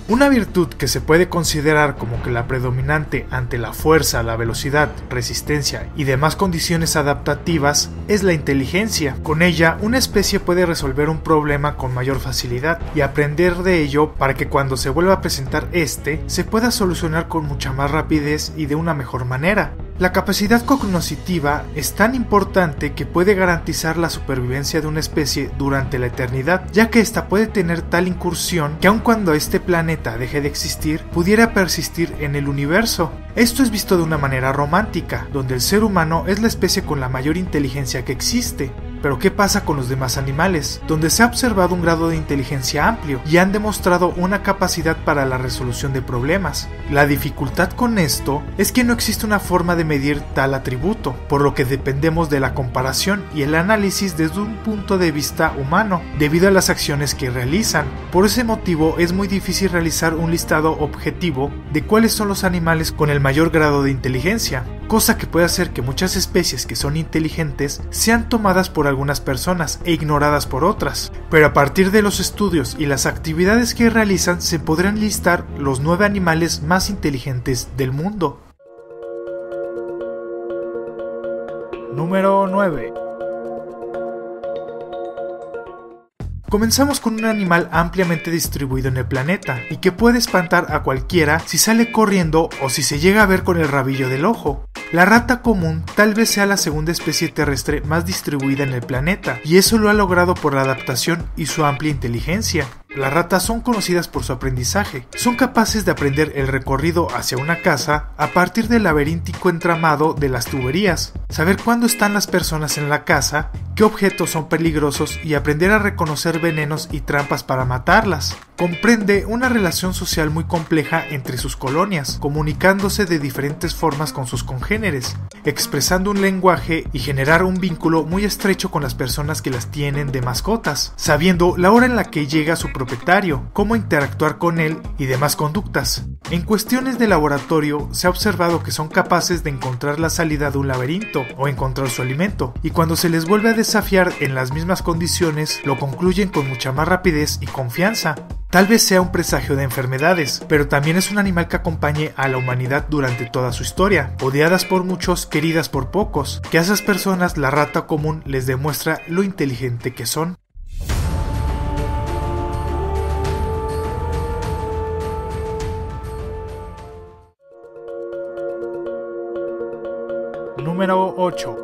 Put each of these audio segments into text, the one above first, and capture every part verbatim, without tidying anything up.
Una virtud que se puede considerar como que la predominante ante la fuerza, la velocidad, resistencia y demás condiciones adaptativas es la inteligencia. Con ella, una especie puede resolver un problema con mayor facilidad y aprender de ello para que cuando se vuelva a presentar este, se pueda solucionar con mucha más rapidez y de una mejor manera. La capacidad cognoscitiva es tan importante que puede garantizar la supervivencia de una especie durante la eternidad, ya que ésta puede tener tal incursión que aun cuando este planeta deje de existir, pudiera persistir en el universo. Esto es visto de una manera romántica, donde el ser humano es la especie con la mayor inteligencia que existe. Pero ¿qué pasa con los demás animales? Donde se ha observado un grado de inteligencia amplio y han demostrado una capacidad para la resolución de problemas. La dificultad con esto es que no existe una forma de medir tal atributo, por lo que dependemos de la comparación y el análisis desde un punto de vista humano, debido a las acciones que realizan. Por ese motivo es muy difícil realizar un listado objetivo de cuáles son los animales con el mayor grado de inteligencia, cosa que puede hacer que muchas especies que son inteligentes sean tomadas por algunas personas e ignoradas por otras. Pero a partir de los estudios y las actividades que realizan se podrán listar los nueve animales más inteligentes del mundo. Número nueve. Comenzamos con un animal ampliamente distribuido en el planeta y que puede espantar a cualquiera si sale corriendo o si se llega a ver con el rabillo del ojo. La rata común tal vez sea la segunda especie terrestre más distribuida en el planeta, y eso lo ha logrado por la adaptación y su amplia inteligencia. Las ratas son conocidas por su aprendizaje. Son capaces de aprender el recorrido hacia una casa a partir del laberíntico entramado de las tuberías, saber cuándo están las personas en la casa, qué objetos son peligrosos y aprender a reconocer venenos y trampas para matarlas. Comprende una relación social muy compleja entre sus colonias, comunicándose de diferentes formas con sus congéneres, expresando un lenguaje y generar un vínculo muy estrecho con las personas que las tienen de mascotas, sabiendo la hora en la que llega su propietario, cómo interactuar con él y demás conductas. En cuestiones de laboratorio se ha observado que son capaces de encontrar la salida de un laberinto o encontrar su alimento, y cuando se les vuelve a desafiar en las mismas condiciones, lo concluyen con mucha más rapidez y confianza. Tal vez sea un presagio de enfermedades, pero también es un animal que acompañe a la humanidad durante toda su historia, odiadas por muchos, queridas por pocos, que a esas personas la rata común les demuestra lo inteligente que son. Número ocho.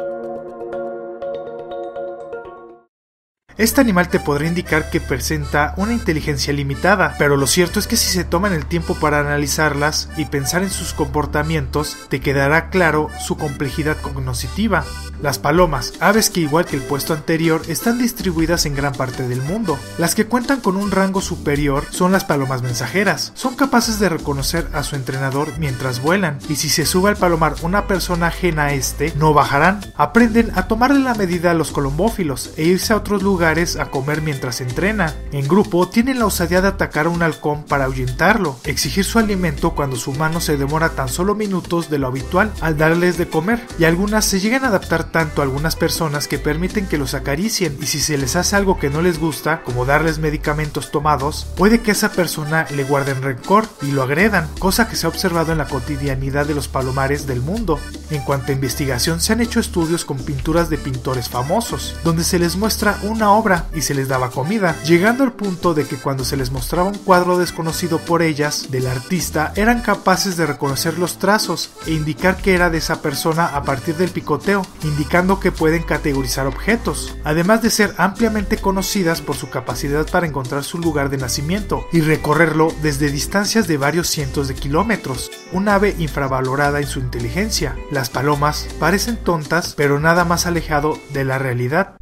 Este animal te podrá indicar que presenta una inteligencia limitada, pero lo cierto es que si se toman el tiempo para analizarlas y pensar en sus comportamientos, te quedará claro su complejidad cognoscitiva. Las palomas, aves que igual que el puesto anterior están distribuidas en gran parte del mundo. Las que cuentan con un rango superior son las palomas mensajeras. Son capaces de reconocer a su entrenador mientras vuelan, y si se sube al palomar una persona ajena a este, no bajarán. Aprenden a tomarle la medida a los colombófilos e irse a otros lugares a comer mientras entrena. En grupo tienen la osadía de atacar a un halcón para ahuyentarlo, exigir su alimento cuando su humano se demora tan solo minutos de lo habitual al darles de comer, y algunas se llegan a adaptar tanto a algunas personas que permiten que los acaricien, y si se les hace algo que no les gusta, como darles medicamentos tomados, puede que a esa persona le guarden rencor y lo agredan, cosa que se ha observado en la cotidianidad de los palomares del mundo. En cuanto a investigación, se han hecho estudios con pinturas de pintores famosos, donde se les muestra una obra y se les daba comida, llegando al punto de que cuando se les mostraba un cuadro desconocido por ellas del artista, eran capaces de reconocer los trazos e indicar que era de esa persona a partir del picoteo, indicando que pueden categorizar objetos, además de ser ampliamente conocidas por su capacidad para encontrar su lugar de nacimiento y recorrerlo desde distancias de varios cientos de kilómetros, un ave infravalorada en su inteligencia. Las palomas parecen tontas, pero nada más alejado de la realidad.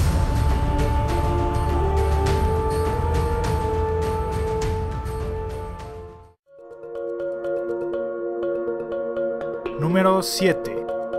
Número siete.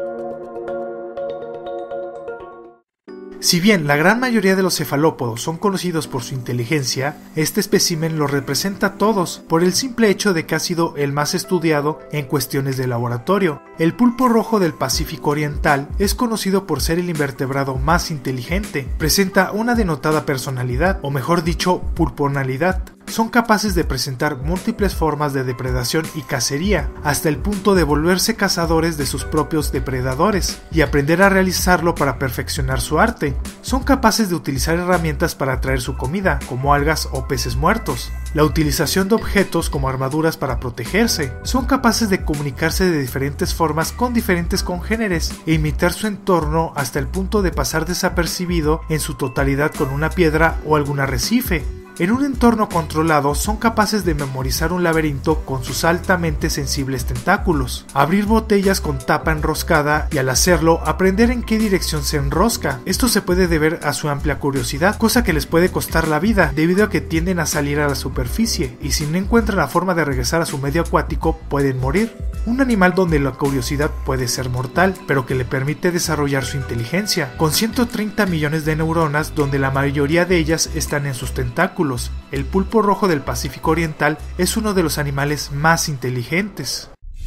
Si bien la gran mayoría de los cefalópodos son conocidos por su inteligencia, este espécimen los representa a todos por el simple hecho de que ha sido el más estudiado en cuestiones de laboratorio. El pulpo rojo del Pacífico Oriental es conocido por ser el invertebrado más inteligente. Presenta una denotada personalidad, o mejor dicho, pulponalidad. son capaces de presentar múltiples formas de depredación y cacería, hasta el punto de volverse cazadores de sus propios depredadores y aprender a realizarlo para perfeccionar su arte. Son capaces de utilizar herramientas para atraer su comida, como algas o peces muertos. La utilización de objetos como armaduras para protegerse. Son capaces de comunicarse de diferentes formas con diferentes congéneres e imitar su entorno hasta el punto de pasar desapercibido en su totalidad con una piedra o algún arrecife. En un entorno controlado son capaces de memorizar un laberinto con sus altamente sensibles tentáculos, abrir botellas con tapa enroscada y al hacerlo aprender en qué dirección se enrosca. Esto se puede deber a su amplia curiosidad, cosa que les puede costar la vida debido a que tienden a salir a la superficie y si no encuentran la forma de regresar a su medio acuático pueden morir. Un animal donde la curiosidad puede ser mortal, pero que le permite desarrollar su inteligencia, con ciento treinta millones de neuronas donde la mayoría de ellas están en sus tentáculos. El pulpo rojo del Pacífico Oriental es uno de los animales más inteligentes.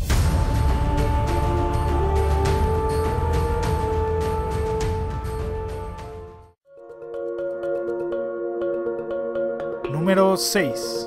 Número seis.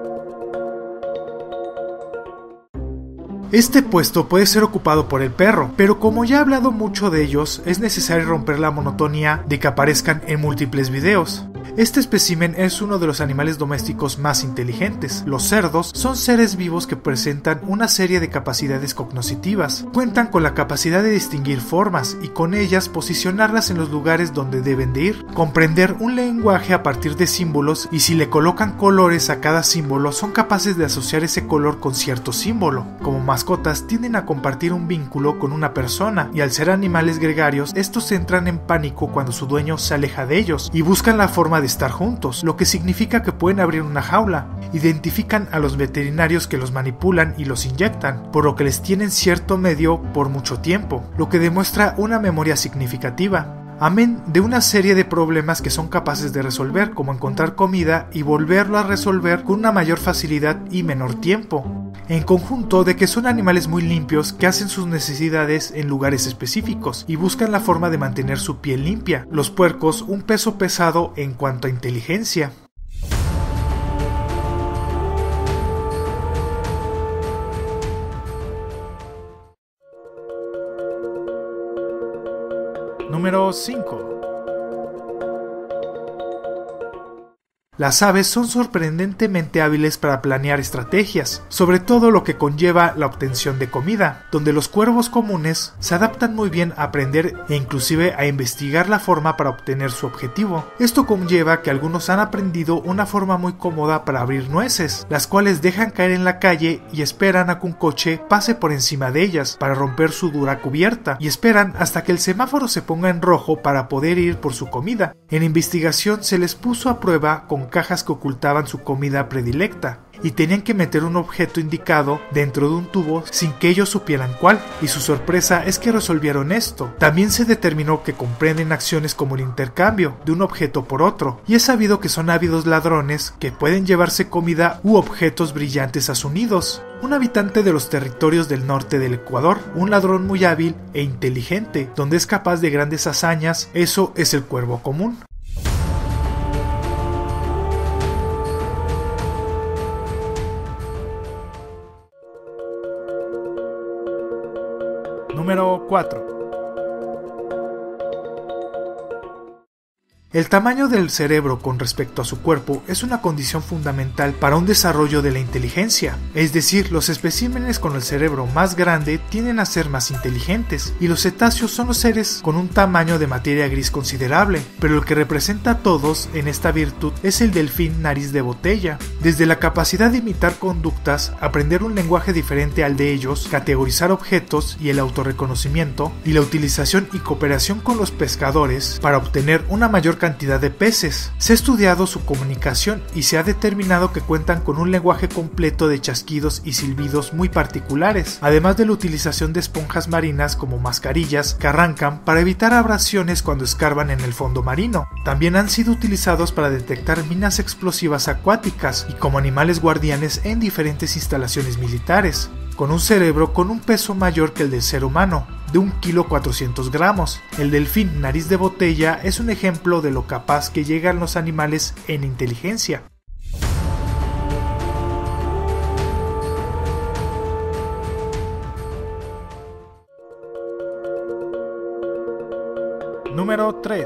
Este puesto puede ser ocupado por el perro, pero como ya he hablado mucho de ellos, es necesario romper la monotonía de que aparezcan en múltiples videos. Este espécimen es uno de los animales domésticos más inteligentes. Los cerdos son seres vivos que presentan una serie de capacidades cognitivas. Cuentan con la capacidad de distinguir formas y con ellas posicionarlas en los lugares donde deben de ir, comprender un lenguaje a partir de símbolos y si le colocan colores a cada símbolo son capaces de asociar ese color con cierto símbolo. Como mascotas tienden a compartir un vínculo con una persona y al ser animales gregarios estos entran en pánico cuando su dueño se aleja de ellos y buscan la forma de estar juntos, lo que significa que pueden abrir una jaula. Identifican a los veterinarios que los manipulan y los inyectan, por lo que les tienen cierto medio por mucho tiempo, lo que demuestra una memoria significativa. Amén de una serie de problemas que son capaces de resolver, como encontrar comida y volverlo a resolver con una mayor facilidad y menor tiempo. En conjunto de que son animales muy limpios que hacen sus necesidades en lugares específicos y buscan la forma de mantener su piel limpia. Los puercos, un peso pesado en cuanto a inteligencia. Número cinco. Las aves son sorprendentemente hábiles para planear estrategias, sobre todo lo que conlleva la obtención de comida, donde los cuervos comunes se adaptan muy bien a aprender e inclusive a investigar la forma para obtener su objetivo. Esto conlleva que algunos han aprendido una forma muy cómoda para abrir nueces, las cuales dejan caer en la calle y esperan a que un coche pase por encima de ellas para romper su dura cubierta, y esperan hasta que el semáforo se ponga en rojo para poder ir por su comida. En investigación se les puso a prueba con cajas que ocultaban su comida predilecta y tenían que meter un objeto indicado dentro de un tubo sin que ellos supieran cuál, y su sorpresa es que resolvieron esto. También se determinó que comprenden acciones como el intercambio de un objeto por otro, y es sabido que son ávidos ladrones que pueden llevarse comida u objetos brillantes a sus nidos. Un habitante de los territorios del norte del Ecuador, un ladrón muy hábil e inteligente, donde es capaz de grandes hazañas, eso es el cuervo común. Número cuatro. El tamaño del cerebro con respecto a su cuerpo es una condición fundamental para un desarrollo de la inteligencia, es decir, los especímenes con el cerebro más grande tienden a ser más inteligentes, y los cetáceos son los seres con un tamaño de materia gris considerable, pero el que representa a todos en esta virtud es el delfín nariz de botella. Desde la capacidad de imitar conductas, aprender un lenguaje diferente al de ellos, categorizar objetos y el autorreconocimiento, y la utilización y cooperación con los pescadores para obtener una mayor cantidad de peces. Se ha estudiado su comunicación y se ha determinado que cuentan con un lenguaje completo de chasquidos y silbidos muy particulares, además de la utilización de esponjas marinas como mascarillas que arrancan para evitar abrasiones cuando escarban en el fondo marino. También han sido utilizados para detectar minas explosivas acuáticas y como animales guardianes en diferentes instalaciones militares, con un cerebro con un peso mayor que el del ser humano, de un kilo cuatrocientos gramos. El delfín nariz de botella es un ejemplo de lo capaz que llegan los animales en inteligencia. Número tres.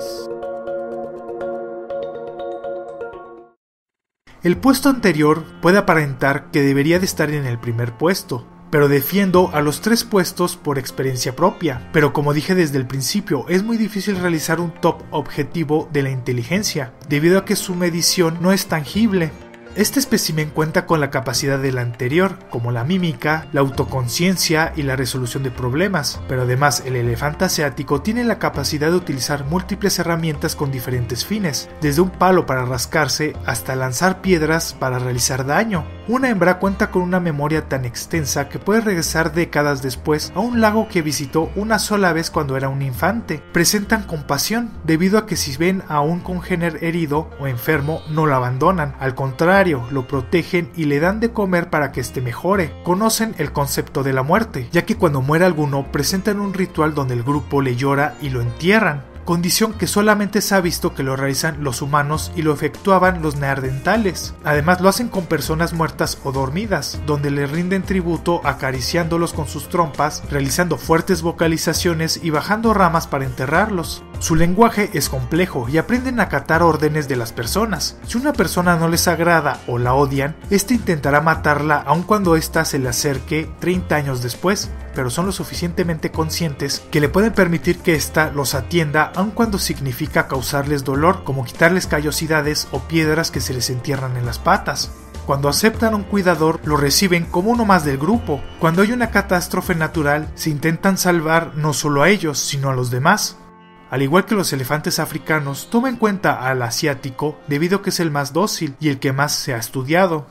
El puesto anterior puede aparentar que debería de estar en el primer puesto, pero defiendo a los tres puestos por experiencia propia. Pero como dije desde el principio, es muy difícil realizar un top objetivo de la inteligencia, debido a que su medición no es tangible. Este espécimen cuenta con la capacidad del anterior, como la mímica, la autoconciencia y la resolución de problemas, pero además el elefante asiático tiene la capacidad de utilizar múltiples herramientas con diferentes fines, desde un palo para rascarse hasta lanzar piedras para realizar daño. Una hembra cuenta con una memoria tan extensa que puede regresar décadas después a un lago que visitó una sola vez cuando era un infante. Presentan compasión, debido a que si ven a un congénere herido o enfermo no lo abandonan, al contrario, lo protegen y le dan de comer para que éste mejore. Conocen el concepto de la muerte, ya que cuando muere alguno presentan un ritual donde el grupo le llora y lo entierran, condición que solamente se ha visto que lo realizan los humanos y lo efectuaban los neandertales. Además lo hacen con personas muertas o dormidas, donde le rinden tributo acariciándolos con sus trompas, realizando fuertes vocalizaciones y bajando ramas para enterrarlos. Su lenguaje es complejo y aprenden a acatar órdenes de las personas. Si una persona no les agrada o la odian, éste intentará matarla aun cuando ésta se le acerque treinta años después, pero son lo suficientemente conscientes que le pueden permitir que ésta los atienda aun cuando significa causarles dolor, como quitarles callosidades o piedras que se les entierran en las patas. Cuando aceptan a un cuidador, lo reciben como uno más del grupo. Cuando hay una catástrofe natural, se intentan salvar no solo a ellos, sino a los demás. Al igual que los elefantes africanos, toma en cuenta al asiático debido a que es el más dócil y el que más se ha estudiado.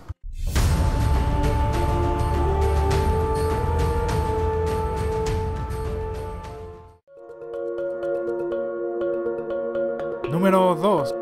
Número dos.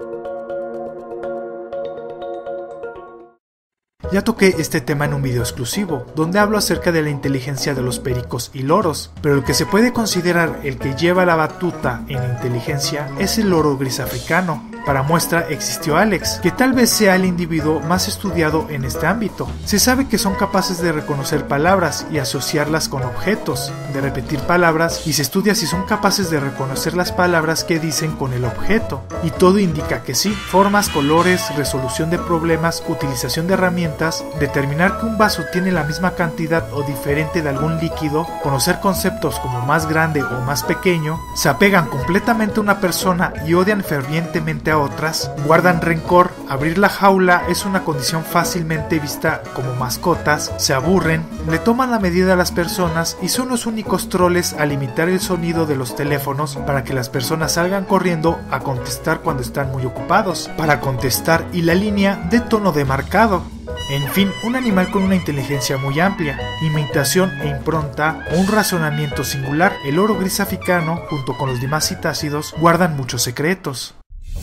Ya toqué este tema en un video exclusivo, donde hablo acerca de la inteligencia de los pericos y loros, pero el que se puede considerar el que lleva la batuta en inteligencia es el loro gris africano. Para muestra existió Alex, que tal vez sea el individuo más estudiado en este ámbito. Se sabe que son capaces de reconocer palabras y asociarlas con objetos, de repetir palabras, y se estudia si son capaces de reconocer las palabras que dicen con el objeto. Y todo indica que sí. Formas, colores, resolución de problemas, utilización de herramientas, determinar que un vaso tiene la misma cantidad o diferente de algún líquido, conocer conceptos como más grande o más pequeño, se apegan completamente a una persona y odian fervientemente a otras, guardan rencor, abrir la jaula es una condición fácilmente vista como mascotas, se aburren, le toman la medida a las personas y son los únicos troles a limitar el sonido de los teléfonos para que las personas salgan corriendo a contestar cuando están muy ocupados, para contestar y la línea de tono demarcado. En fin, un animal con una inteligencia muy amplia, imitación e impronta o un razonamiento singular. El loro gris africano, junto con los demás citácidos, guardan muchos secretos.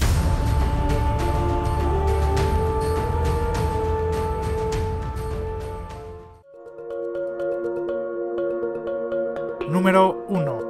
Número uno.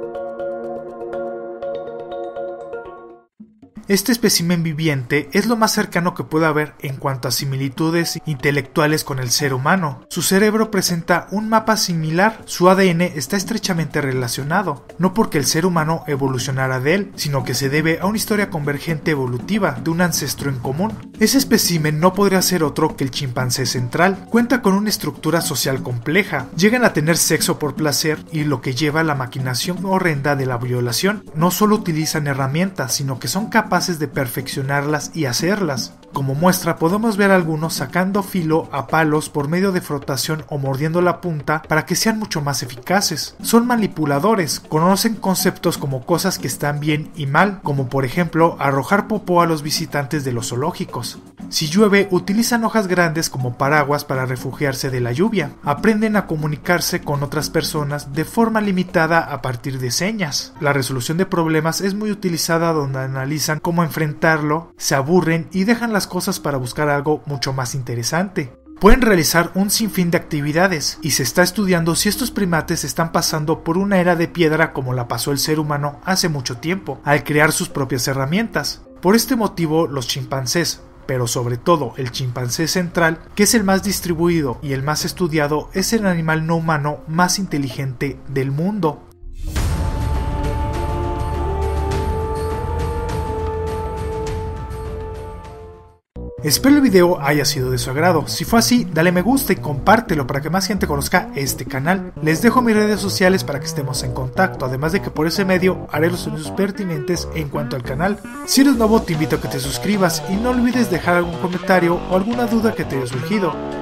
Este espécimen viviente es lo más cercano que puede haber en cuanto a similitudes intelectuales con el ser humano. Su cerebro presenta un mapa similar, su A D N está estrechamente relacionado, no porque el ser humano evolucionara de él, sino que se debe a una historia convergente evolutiva de un ancestro en común. Ese espécimen no podría ser otro que el chimpancé central. Cuenta con una estructura social compleja, llegan a tener sexo por placer y lo que lleva a la maquinación horrenda de la violación. No solo utilizan herramientas, sino que son capaces de perfeccionarlas y hacerlas. Como muestra podemos ver algunos sacando filo a palos por medio de frotación o mordiendo la punta para que sean mucho más eficaces. Son manipuladores, conocen conceptos como cosas que están bien y mal, como por ejemplo arrojar popó a los visitantes de los zoológicos. Si llueve, utilizan hojas grandes como paraguas para refugiarse de la lluvia. Aprenden a comunicarse con otras personas de forma limitada a partir de señas. La resolución de problemas es muy utilizada donde analizan cómo enfrentarlo, se aburren y dejan las cosas para buscar algo mucho más interesante. Pueden realizar un sinfín de actividades y se está estudiando si estos primates están pasando por una era de piedra como la pasó el ser humano hace mucho tiempo, al crear sus propias herramientas. Por este motivo, los chimpancés, pero sobre todo el chimpancé central, que es el más distribuido y el más estudiado, es el animal no humano más inteligente del mundo. Espero el video haya sido de su agrado. Si fue así, dale me gusta y compártelo para que más gente conozca este canal. Les dejo mis redes sociales para que estemos en contacto, además de que por ese medio haré los anuncios pertinentes en cuanto al canal. Si eres nuevo, te invito a que te suscribas y no olvides dejar algún comentario o alguna duda que te haya surgido.